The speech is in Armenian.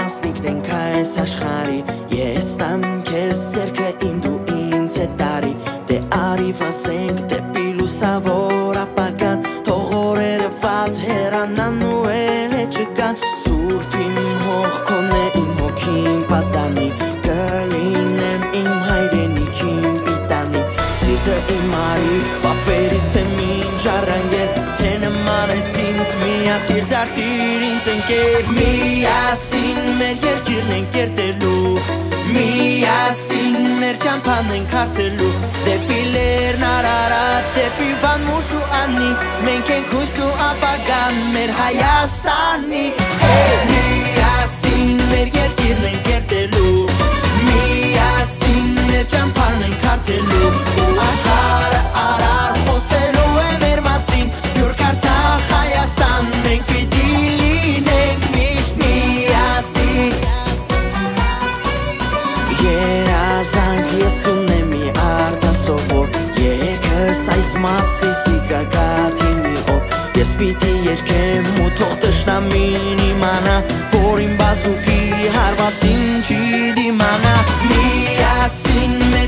մասնիկ ենք այս աշխարի Ես տան քեզ ձեռքը իմ դու ինձ հետ տարի Դե արի վասենք դեպի լուսավոր ապագան Թող օրերը վատ հեռանան ու էլ է չկան Սուրբ իմ հողքոն է իմ հոգին պատանի Կլինեմ իմ հայրենիքին պիտանի Սիրտը իմ արի պապերից եմ ինձ ժառանգել Թե նման ես ինձ միացիր դարձիր ինձ ընկեր Միասին մեր երկիրն ենք կերտելու Միասին մեր ճամփան ենք հարթելու Դեպի լեռն Արարատ, դեպի Վան Մուշ ու Անի Մենք ենք հույսն ու ապագան մեր Հայաստանի Միասին մեր երկիրն ենք կերտելու Միասին մեր ճամփան ենք հարթելու Ու աշխարհը արար խոսելու է մեր մասին Սփյուռք Արցախ Հայաստան մենք պիտի լինենք միշտ միասին Երազանք ես ունեմ մի արտասովոր Երկս այս մասիս իկագաթի մի օր Ես պիտի երկեմ ու թող տշնամին իմանա Որ իմ բազուկի հարվածին չի դիմանա Միասին մեր